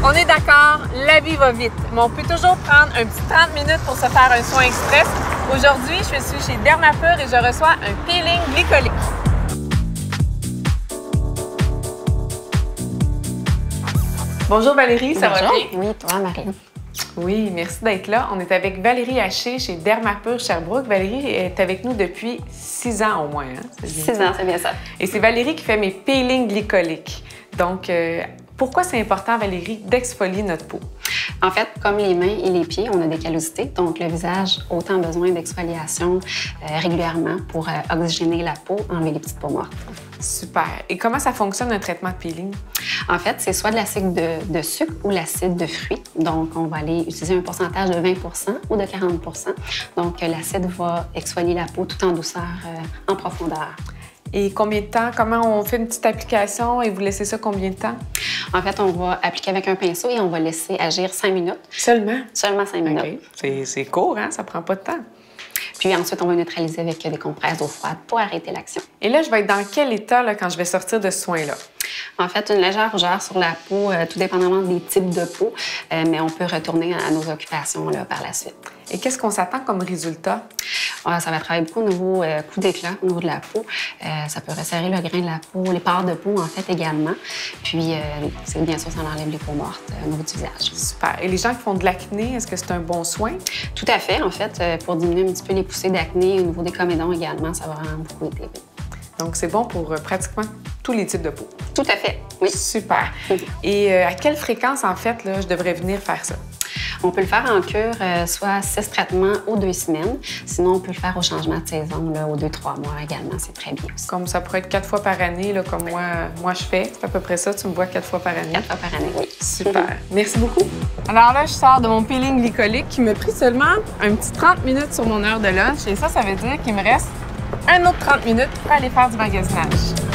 On est d'accord, la vie va vite, mais on peut toujours prendre un petit 30 minutes pour se faire un soin express. Aujourd'hui, je suis chez Dermapure et je reçois un peeling glycolique. Bonjour Valérie, ça va bien? Oui, toi Marie. Oui, merci d'être là. On est avec Valérie Haché chez Dermapure Sherbrooke. Valérie est avec nous depuis 6 ans au moins. Hein? 6 ans, c'est bien ça. Et c'est Valérie qui fait mes peelings glycoliques. Donc, pourquoi c'est important, Valérie, d'exfolier notre peau? En fait, comme les mains et les pieds, on a des callosités. Donc, le visage a autant besoin d'exfoliation régulièrement pour oxygéner la peau, enlever les petites peaux mortes. Super. Et comment ça fonctionne un traitement de peeling? En fait, c'est soit de l'acide de sucre ou l'acide de fruits. Donc, on va aller utiliser un pourcentage de 20 ou de 40 Donc, l'acide va exfolier la peau tout en douceur, en profondeur. Et combien de temps? Comment on fait une petite application et vous laissez ça combien de temps? En fait, on va appliquer avec un pinceau et on va laisser agir 5 minutes. Seulement? Seulement 5 minutes. OK. C'est court, hein? Ça prend pas de temps. Puis ensuite, on va neutraliser avec des compresses d'eau froide pour arrêter l'action. Et là, je vais être dans quel état là, quand je vais sortir de ce soin-là? En fait, une légère rougeur sur la peau, tout dépendamment des types de peau, mais on peut retourner à nos occupations là, par la suite. Et qu'est-ce qu'on s'attend comme résultat? Ça va travailler beaucoup au niveau coup d'éclat, au niveau de la peau. Ça peut resserrer le grain de la peau, les pores de peau, en fait, également. Puis, bien sûr, ça enlève les peaux mortes au niveau du visage. Super. Et les gens qui font de l'acné, est-ce que c'est un bon soin? Tout à fait. En fait, pour diminuer un petit peu les poussées d'acné, au niveau des comédons également, ça va vraiment beaucoup aider. Donc, c'est bon pour pratiquement tous les types de peau. Tout à fait, oui. Super. Et à quelle fréquence, en fait, là, je devrais venir faire ça? On peut le faire en cure, soit 6 traitements aux 2 semaines. Sinon, on peut le faire au changement de saison, là, aux 2-3 mois également. C'est très bien aussi. Comme ça pourrait être 4 fois par année, là, comme moi je fais. C'est à peu près ça. Tu me vois 4 fois par année. 4 fois par année, oui. Super. Merci beaucoup. Alors là, je sors de mon peeling glycolique qui m'a pris seulement un petit 30 minutes sur mon heure de lunch. Et ça veut dire qu'il me reste un autre 30 minutes pour aller faire du magasinage.